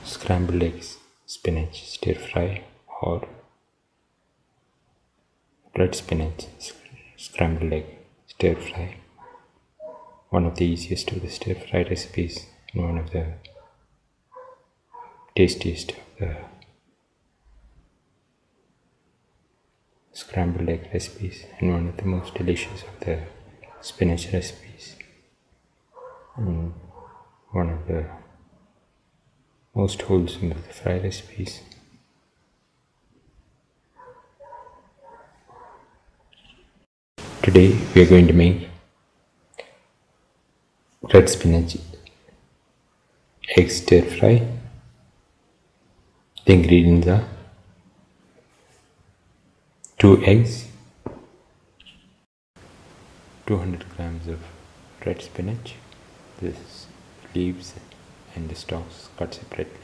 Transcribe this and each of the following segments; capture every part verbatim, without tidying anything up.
scrambled eggs spinach stir fry or red spinach scrambled egg stir fry. One of the easiest of the stir fry recipes and one of the tastiest of the scrambled egg recipes and one of the most delicious of the spinach recipes and one of the most wholesome of the fry recipes. Today we are going to make red spinach egg stir fry. The ingredients are two eggs, two hundred grams of red spinach, the leaves and the stalks cut separately.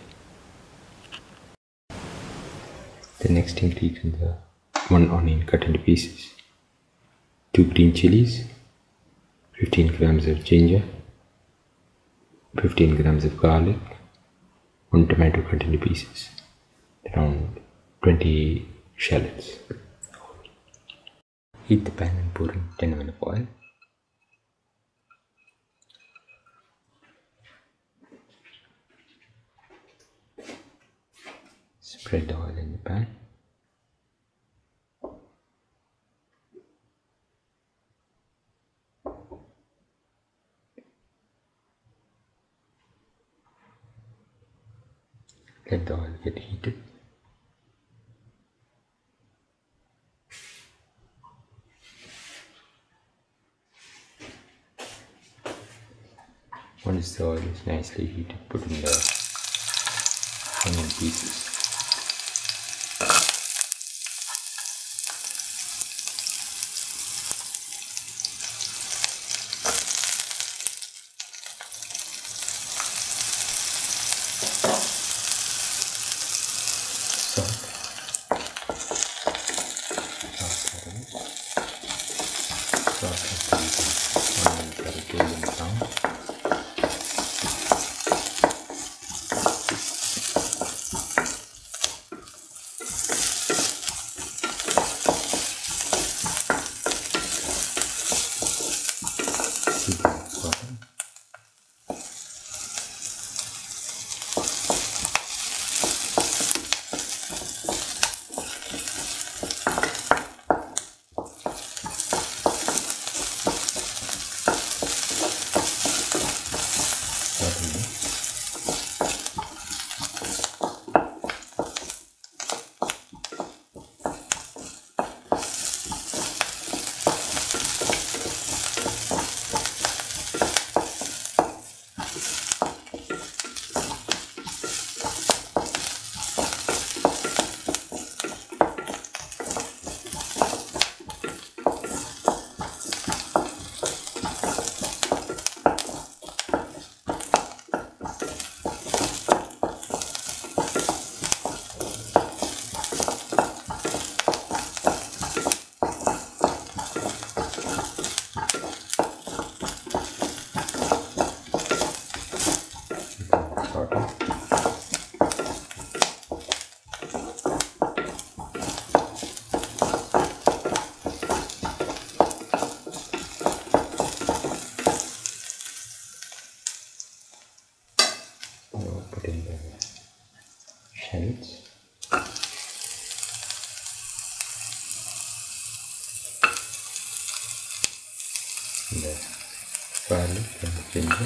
The next ingredients are one onion cut into pieces, two green chillies, fifteen grams of ginger, fifteen grams of garlic, one tomato cut into pieces, around twenty shallots. Heat the pan and pour in ten milliliters of oil. Spread the oil in the pan. Let the oil get heated. Once the oil is nicely heated, put in the onion pieces. Put in the shallots, the garlic and the ginger,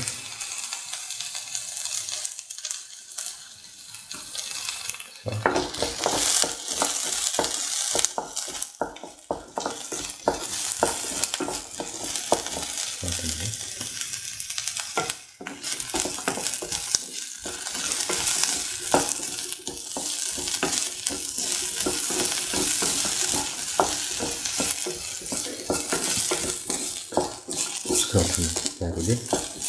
salt, salt and mix. Slowly.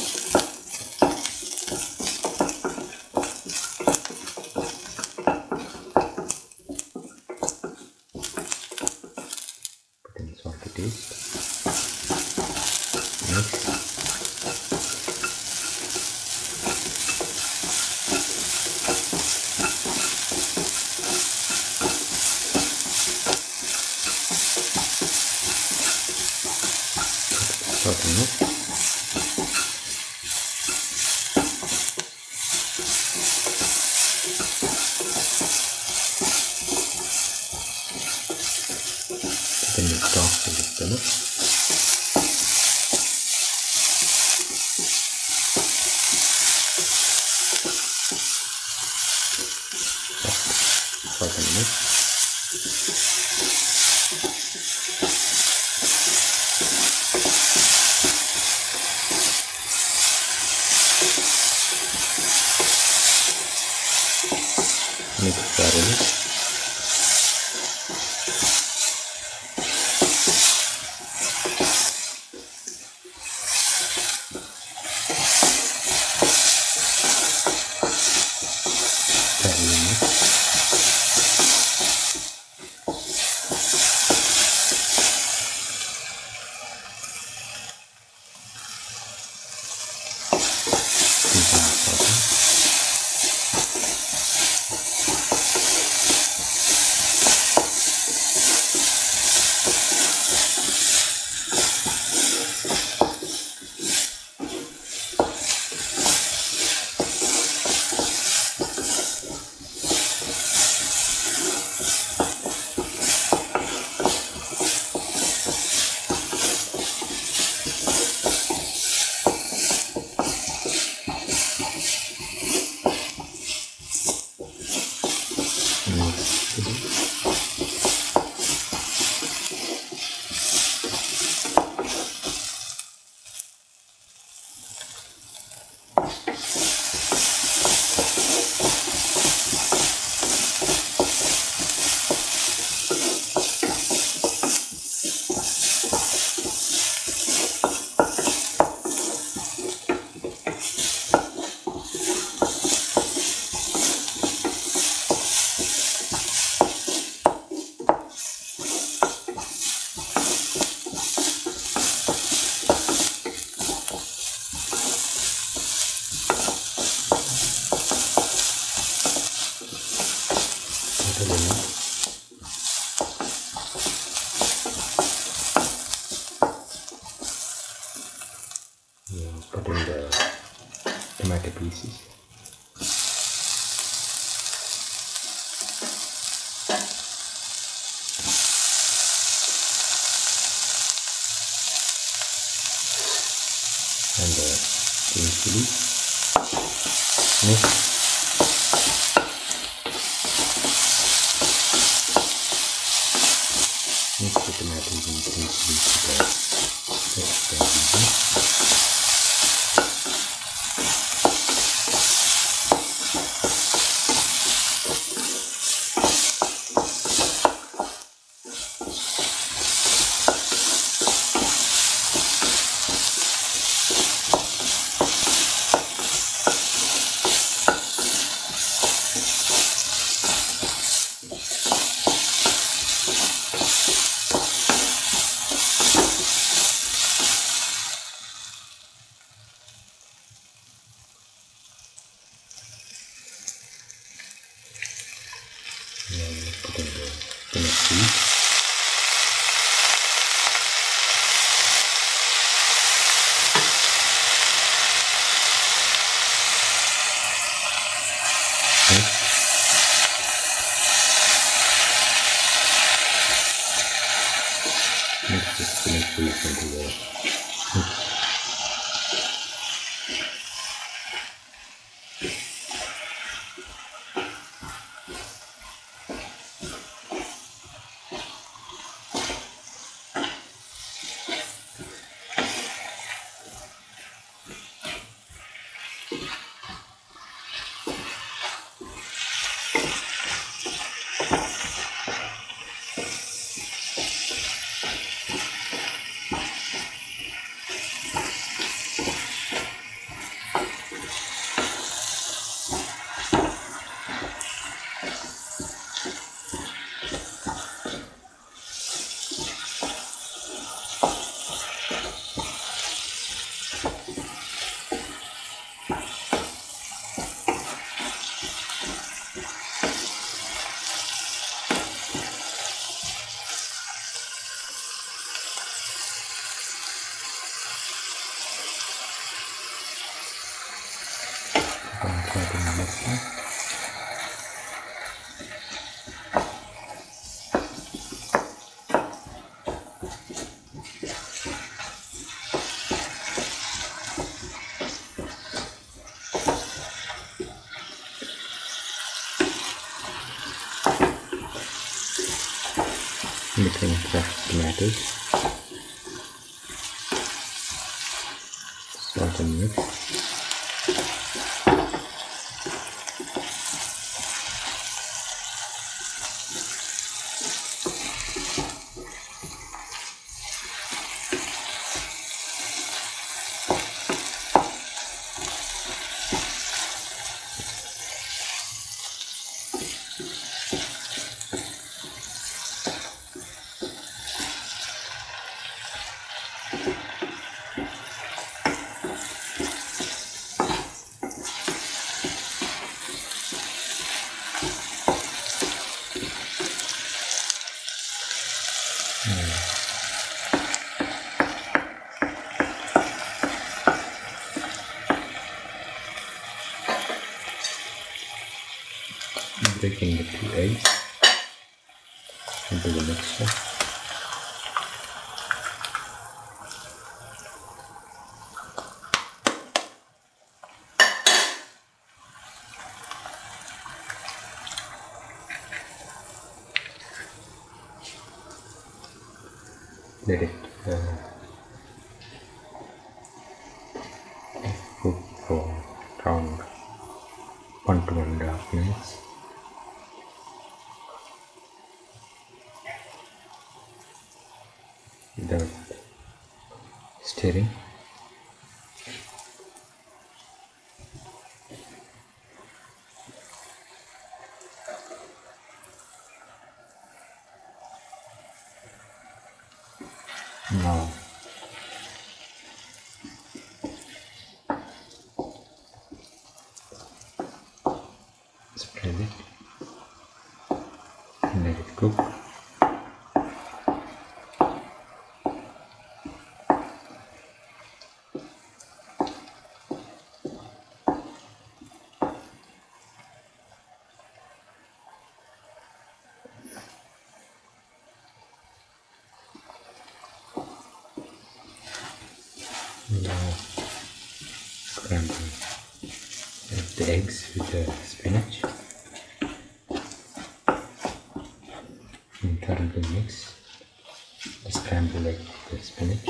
Put in salt to taste. Mix. Sauteing it. Then you toss the spinach. Sauteing it. Mix thoroughly. Thoroughly mix. Continue sauteing. Yeah, put in the tomato pieces. And the green chillies. Mix. Mix the tomatoes and green chillies together. That's the reason. Now let's put in the spinach seeds. Mix. Mix the spinach seeds into the mix. try to mix it. Between crushed tomatoes, salt and mix. Breaking the two eggs into the mixture. Let it uh, cook for around one to one and a half minutes. Without stirring. Now spread it and let it cook. Now scramble the eggs with the spinach and thoroughly mix the scrambled egg with the spinach.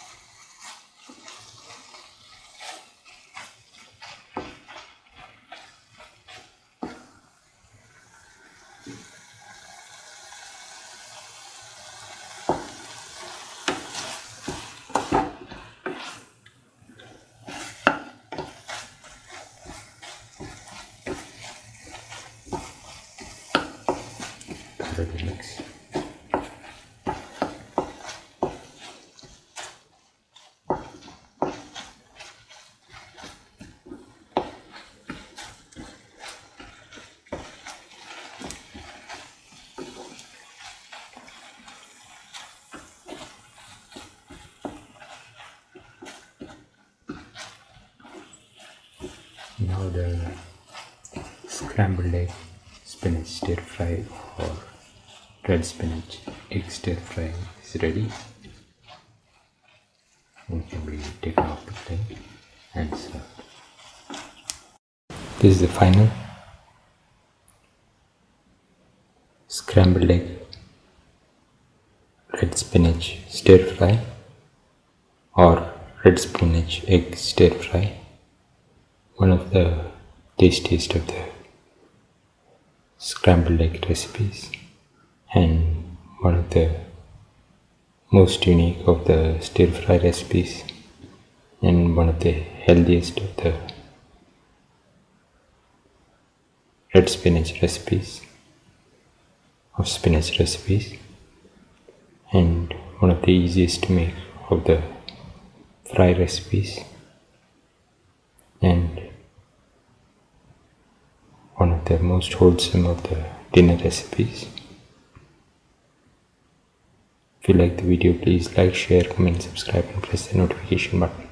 Thoroughly mix. Now the scrambled egg spinach stir fry or red spinach egg stir fry is ready and can be taken off the plate and served. This is the final scrambled egg red spinach stir fry or red spinach egg stir fry. One of the tastiest of the scrambled egg recipes and one of the most unique of the stir fry recipes and one of the healthiest of the red spinach recipes of spinach recipes and one of the easiest to make of the fry recipes and one of the most wholesome of the dinner recipes. If you like the video, please like, share, comment, subscribe and press the notification button.